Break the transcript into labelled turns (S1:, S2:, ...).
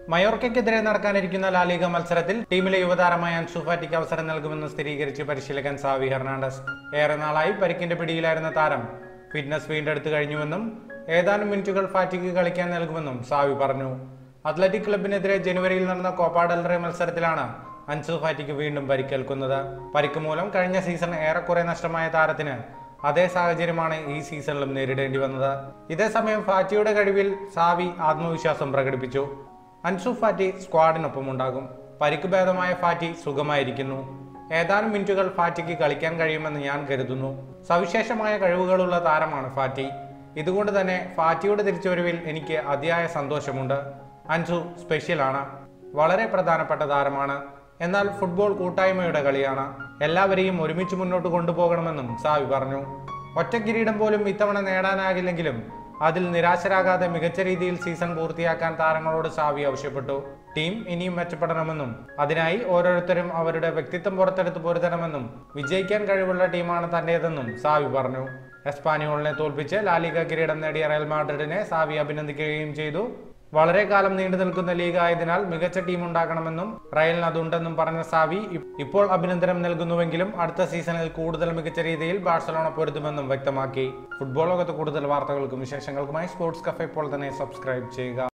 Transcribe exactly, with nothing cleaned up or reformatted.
S1: മയോർക്കയ്ക്കെതിരെ നടക്കാനിരിക്കുന്ന ലാ ലീഗ മത്സരത്തിൽ ടീമിലെ യുവതാരമായ അൻസു ഫാറ്റിക്ക് അവസരം നൽകുമെന്ന് സ്ഥിരീകരിച്ച് പരിശീലകൻ സാവി ഹെർണാണ്ടസ്. ഏറെ നാളായി പരിക്കിന്റെ പിടിയിലായിരുന്ന താരം ഫിറ്റ്നസ് വീണ്ടെടുത്തു കഴിഞ്ഞുവെന്നും ഏതാനും മിനിറ്റുകൾ ഫാറ്റിക്ക് കളിക്കാൻ നൽകുമെന്നും സാവി പറഞ്ഞു. അത്ലറ്റിക് ക്ലബിനെതിരെ ജനുവരിയിൽ നടന്ന കോപ്പ ഡെൽ റേ മത്സരത്തിലാണ് അൻസു ഫാറ്റിക്ക് വീണ്ടും പരിക്കേൽക്കുന്നത്. പരിക്ക് മൂലം കഴിഞ്ഞ സീസൺ ഏറെക്കുറെ നഷ്ടമായ താരത്തിന് അതേ സാഹചര്യമാണ് ഈ സീസണിലും നേരിടേണ്ടി വന്നത്. ഇതേസമയം ഫാറ്റിയുടെ കഴിവിൽ സാവി ആത്മവിശ്വാസം പ്രകടിപ്പിച്ചു. അൻസു ഫാറ്റി സ്ക്വാഡിനൊപ്പം ഉണ്ടാകും. പരിക്ക് ഭേദമായ ഫാറ്റി സുഖമായിരിക്കുന്നു. ഏതാനും മിനിറ്റുകൾ ഫാറ്റിക്ക് കളിക്കാൻ കഴിയുമെന്ന് ഞാൻ കരുതുന്നു. സവിശേഷമായ കഴിവുകളുള്ള താരമാണ് ഫാറ്റി. ഇതുകൊണ്ട് തന്നെ ഫാറ്റിയുടെ തിരിച്ചുവരവിൽ എനിക്ക് അതിയായ സന്തോഷമുണ്ട്. അൻസു സ്പെഷ്യലാണ്, വളരെ പ്രധാനപ്പെട്ട താരമാണ്. എന്നാൽ ഫുട്ബോൾ കൂട്ടായ്മയുടെ കളിയാണ്. എല്ലാവരെയും ഒരുമിച്ച് മുന്നോട്ട് കൊണ്ടുപോകണമെന്നും സാവി പറഞ്ഞു. ഒറ്റ കിരീടം പോലും ഇത്തവണ നേടാനാകില്ലെങ്കിലും അതിൽ നിരാശരാകാതെ മികച്ച രീതിയിൽ സീസൺ പൂർത്തിയാക്കാൻ താരങ്ങളോട് സാവി ആവശ്യപ്പെട്ടു. ടീം ഇനിയും മെച്ചപ്പെടണമെന്നും അതിനായി ഓരോരുത്തരും അവരുടെ വ്യക്തിത്വം പുറത്തെടുത്ത് പൊരുത്തണമെന്നും വിജയിക്കാൻ കഴിവുള്ള ടീമാണ് തന്റേതെന്നും സാവി പറഞ്ഞു. എസ്പാനിയോളിനെ തോൽപ്പിച്ച് ലാ ലീഗ കിരീടം നേടിയ റയൽ മാഡ്രിഡിനെ സാവി അഭിനന്ദിക്കുകയും ചെയ്തു. വളരെ കാലം നീണ്ടു നിൽക്കുന്ന ലീഗ് ആയതിനാൽ മികച്ച ടീം ഉണ്ടാക്കണമെന്നും റയലിന് അതുണ്ടെന്നും പറഞ്ഞ സാവി ഇപ്പോൾ അഭിനന്ദനം നൽകുന്നുവെങ്കിലും അടുത്ത സീസണിൽ കൂടുതൽ മികച്ച രീതിയിൽ ബാഴ്സലോണ പൊരുതുമെന്നും വ്യക്തമാക്കി. ഫുട്ബോൾ ലോകത്ത് കൂടുതൽ വാർത്തകൾക്കും വിശേഷങ്ങൾക്കുമായി സ്പോർട്സ് കഫേ ഇപ്പോൾ തന്നെ സബ്സ്ക്രൈബ് ചെയ്യുക.